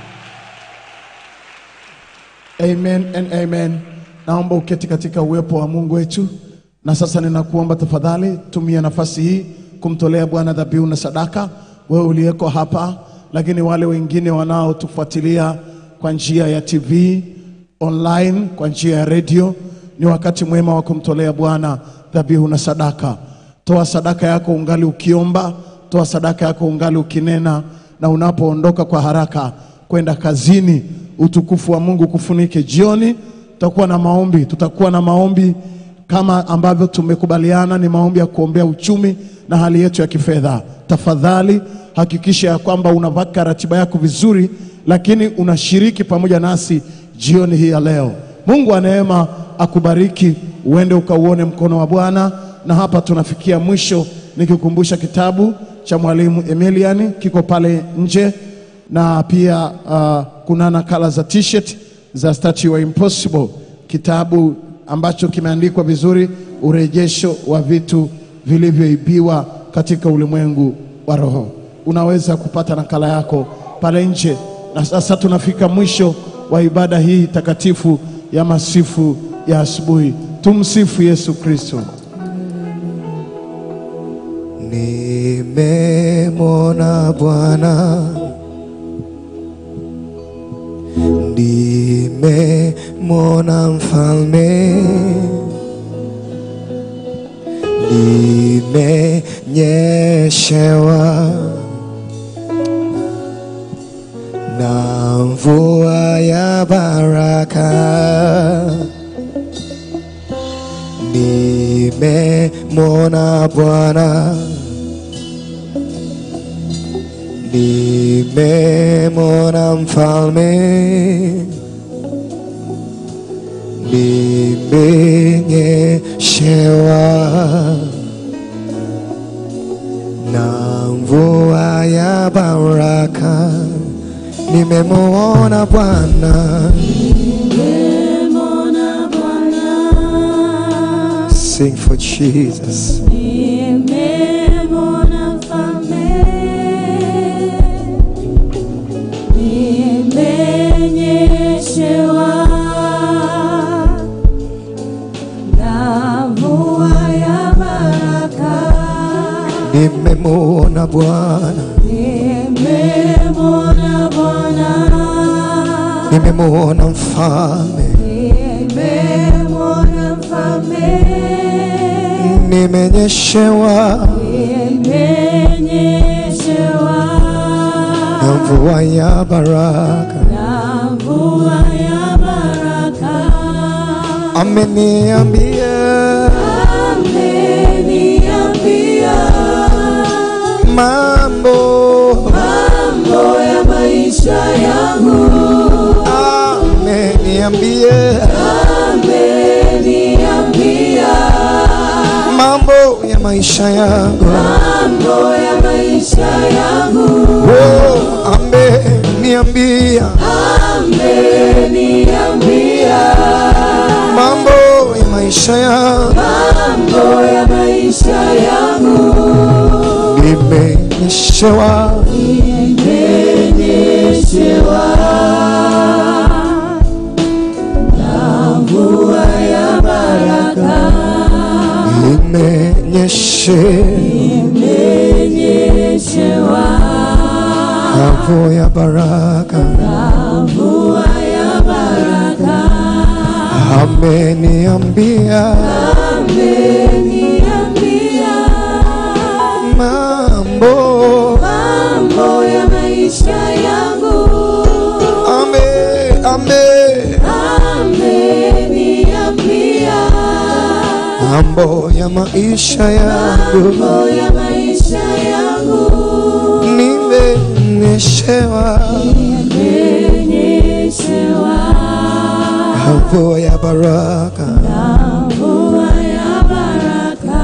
[SPEAKER 1] Amen and amen. Naomba uketi katika uwepo wa Mungu wetu. Na sasa ninakuomba tafadhali tumia nafasi hii kumtolea Bwana dhabihu na sadaka. Wewe uliyeko hapa, lakini wale wengine wanaotufuatilia kwa njia ya T V, online, kwa njia ya radio, ni wakati mwema wa kumtolea Bwana dhabihu na sadaka. Toa sadaka yako ungali ukiomba, toa sadaka yako ungali ukinena, na unapoondoka kwa haraka kwenda kazini, utukufu wa Mungu kufunike. Jioni tutakuwa na maombi, tutakuwa na maombi kama ambavyo tumekubaliana, ni maombi ya kuombea uchumi na hali yetu ya kifedha. Tafadhali hakikisha ya kwamba unavaka ratiba yako vizuri, lakini unashiriki pamoja nasi jioni hii ya leo. Mungu wa neema akubariki, uende ukauone mkono wa Bwana. Na hapa tunafikia mwisho, nikikumbusha kitabu cha Mwalimu Emilian kiko pale nje, na pia uh, kuna nakala za t-shirt za Statue Impossible, kitabu ambacho kimeandikwa vizuri, urejesho wa vitu vilivyoibiwa katika ulimwengu wa roho. Unaweza kupata nakala yako pale nje. Na sasa tunafika mwisho wa ibada hii takatifu ya masifu ya asubuhi. Tumsifu Yesu Kristo.
[SPEAKER 3] Nimemwona Bwana, nimemwona Mfalme, nimenyeshewa na mvua ya baraka. Nimemwona Bwana, nimemwona Mfalme, nimenyeshewa na mvua ya baraka. Nimemwona Bwana,
[SPEAKER 4] nimemwona Bwana.
[SPEAKER 3] Sing for Jesus.
[SPEAKER 4] Nimemwona Mfalme, nimenyeshewa na mvua ya baraka.
[SPEAKER 3] Nimemwona Bwana,
[SPEAKER 4] nimemwona Bwana.
[SPEAKER 3] nimemwona Mfalme,
[SPEAKER 4] nimemwona Mfalme,
[SPEAKER 3] nimenyeshewa
[SPEAKER 4] nimenyeshewa
[SPEAKER 3] na mvua ya baraka.
[SPEAKER 4] na mvua ya baraka.
[SPEAKER 3] Ameniambia,
[SPEAKER 4] ameniambia
[SPEAKER 3] mambo
[SPEAKER 4] mambo ya maisha yangu.
[SPEAKER 3] Ameniambia,
[SPEAKER 4] ameniambia
[SPEAKER 3] mambo ya maisha yangu.
[SPEAKER 4] mambo ya maisha yangu.
[SPEAKER 3] Oh, ameniambia,
[SPEAKER 4] ameniambia
[SPEAKER 3] mambo ya maisha yangu.
[SPEAKER 4] mambo ya maisha yangu.
[SPEAKER 3] Nimenyeshewa,
[SPEAKER 4] nimenyeshewa na mvua ya baraka.
[SPEAKER 3] nimenyeshewa
[SPEAKER 4] nimenyeshewa
[SPEAKER 3] mvua ya baraka,
[SPEAKER 4] mvua ya baraka.
[SPEAKER 3] ameniambia
[SPEAKER 4] Ameniambia
[SPEAKER 3] mambo
[SPEAKER 4] mambo ya maisha yangu.
[SPEAKER 3] ame ame
[SPEAKER 4] Ameniambia
[SPEAKER 3] mambo ya maisha yangu,
[SPEAKER 4] mambo ya maisha yangu.
[SPEAKER 3] nimenyeshewa
[SPEAKER 4] Nimenyeshewa
[SPEAKER 3] mvua ya baraka,
[SPEAKER 4] mvua ya baraka.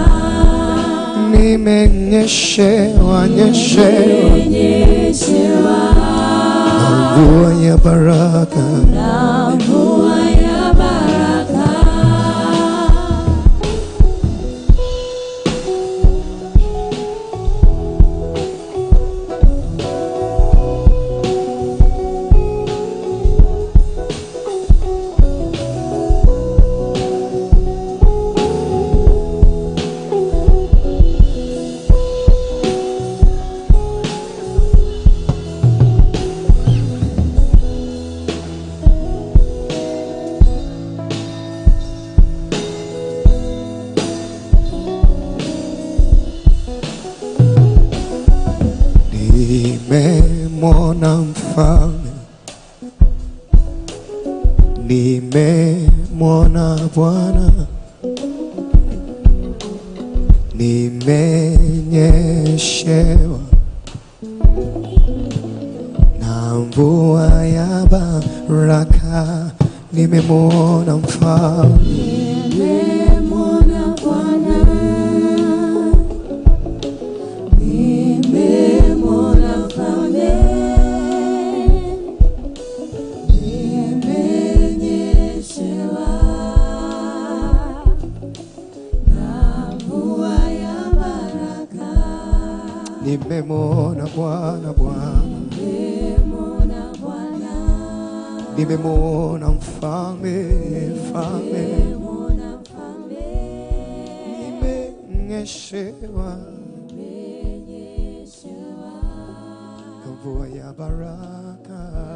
[SPEAKER 3] nimenyeshewa nyeshewa
[SPEAKER 4] Nimenyeshewa
[SPEAKER 3] mvua ya baraka,
[SPEAKER 4] mvua ya baraka.
[SPEAKER 3] nimemwona mfalme, nimemwona Bwana, nimenyeshewa na mvua ya baraka, nimemwona mfalme,
[SPEAKER 4] Nimemwona Bwana, nimemwona Mfalme, nimenyeshewa na mvua ya baraka.
[SPEAKER 3] nimemwona Bwana Bwana,
[SPEAKER 4] Nimemwona Bwana,
[SPEAKER 3] nimemwona mfalme mfalme,
[SPEAKER 4] nimemwona Mfalme,
[SPEAKER 3] nimenyeshewa
[SPEAKER 4] nimenyeshewa
[SPEAKER 3] mvua ya baraka,